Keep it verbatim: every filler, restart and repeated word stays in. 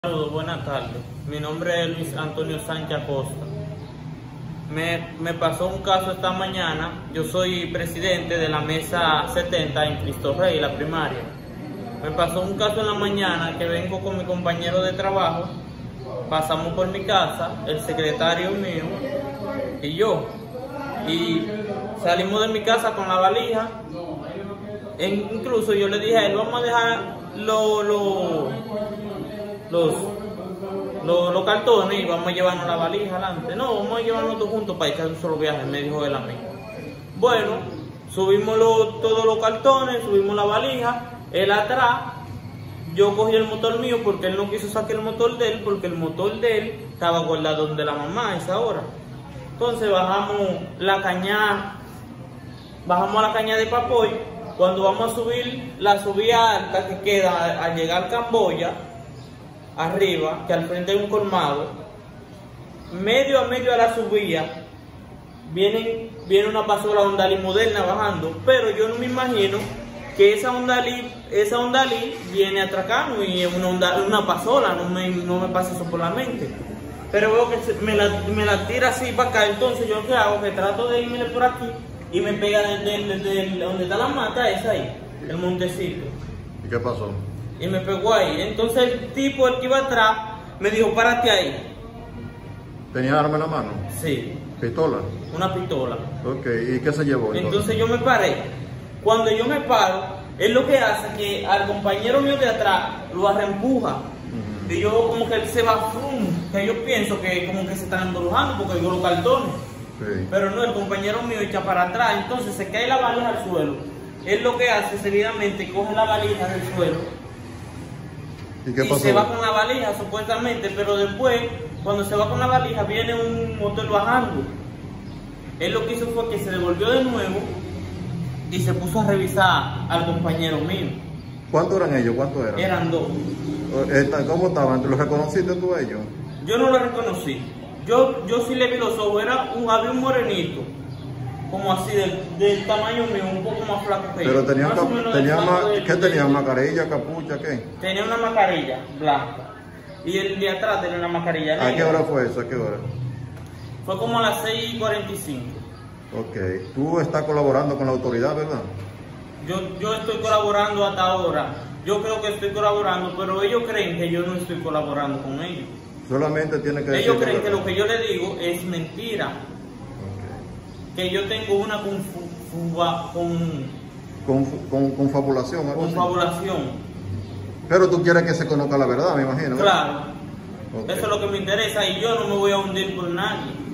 Saludos, buenas tardes. Mi nombre es Luis Antonio Sánchez Acosta. Me, me pasó un caso esta mañana. Yo soy presidente de la mesa setenta en Cristo Rey, la primaria. Me pasó un caso en la mañana que vengo con mi compañero de trabajo. Pasamos por mi casa, el secretario mío y yo. Y salimos de mi casa con la valija. E incluso yo le dije a él, vamos a dejar lo, lo, los, los, los cartones y vamos a llevarnos la valija adelante. No, vamos a llevarnos todos juntos para echar un solo viaje, me dijo él a mí. Bueno, subimos lo, todos los cartones, subimos la valija, él atrás. Yo cogí el motor mío porque él no quiso sacar el motor de él, porque el motor de él estaba guardado donde la mamá a esa hora. Entonces bajamos la cañada, bajamos a la cañada de Papoy. Cuando vamos a subir la subida alta que queda al llegar a Camboya, arriba, que al frente hay un colmado, medio a medio a la subida, viene, viene una pasola Hondalí moderna bajando, pero yo no me imagino que esa Hondalí, esa Hondalí viene atracando y es una, Hondalí, una pasola, no me, no me pasa eso por la mente. Pero veo que me la, me la tira así para acá, entonces yo qué hago, que trato de irme por aquí y me pega desde, desde, desde donde está la mata, es ahí, el montecito. ¿Y qué pasó? Y me pegó ahí. Entonces el tipo, el que iba atrás, me dijo, párate ahí. ¿Tenía arma en la mano? Sí. ¿Pistola? Una pistola. Ok, ¿y qué se llevó? Entonces, entonces yo me paré. Cuando yo me paro, es lo que hace que al compañero mío de atrás lo arrempuja. Uh-huh. Y yo como que él se va frum, que yo pienso que como que se están embrujando porque yo los cartones. Sí. Pero no, el compañero mío echa para atrás, entonces se cae la valija al suelo. Él lo que hace seguidamente coge la valija del suelo y, qué y pasó? Se va con la valija supuestamente, pero después cuando se va con la valija viene un motor bajando. Él lo que hizo fue que se devolvió de nuevo y se puso a revisar al compañero mío. ¿Cuántos eran ellos? ¿Cuántos eran? Eran dos. ¿Cómo estaban? ¿Los reconociste tú a ellos? Yo no los reconocí. Yo, yo sí le vi los ojos, era un, había un morenito, como así, del, del tamaño mío, un poco más flaco que Pero yo. tenía, Más o menos tenía del ma del- ¿qué tenía? ¿Mascarilla, capucha, qué? Tenía una mascarilla blanca y el de atrás tenía una mascarilla negra. ¿A qué hora fue eso? ¿A qué hora? Fue como a las seis y cuarenta y cinco. Ok, tú estás colaborando con la autoridad, ¿verdad? Yo, yo estoy colaborando hasta ahora, yo creo que estoy colaborando, pero ellos creen que yo no estoy colaborando con ellos. Solamente tiene que Ellos decir creen la que lo verdad. que yo les digo es mentira. Okay. Que yo tengo una confuba, con, Con, con, confabulación, algo así. confabulación. Pero tú quieres que se conozca la verdad, me imagino, ¿verdad? Claro. Okay. Eso es lo que me interesa y yo no me voy a hundir por nadie.